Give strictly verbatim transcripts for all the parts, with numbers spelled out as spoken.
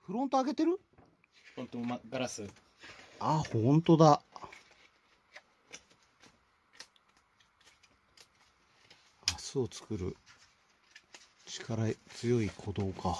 フロント開けてる？ フロントもガラス。 あ、ほんとだ。明日を作る力強い鼓動か。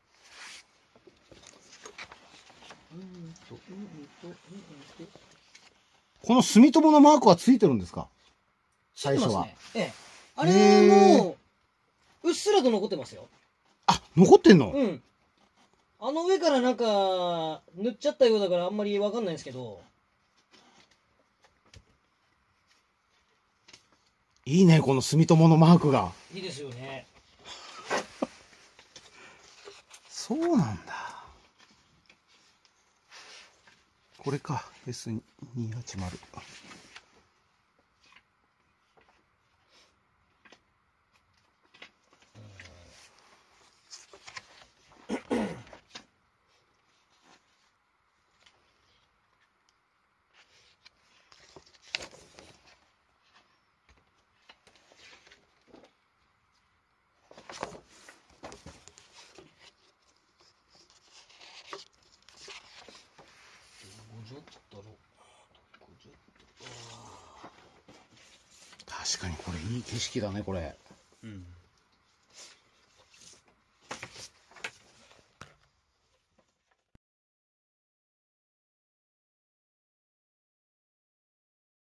この住友のマークはついてるんですか？最初は。 ええ。あれもうっすらと残ってますよ。 あ、残ってんの？ うん。あの上からなんか塗っちゃったようだからあんまりわかんないんですけど。 いいね、この住友のマークが。 いいですよね。 そうなんだ。これか、エスにひゃくはちじゅう。確かにこれいい景色だね、これ。 うん。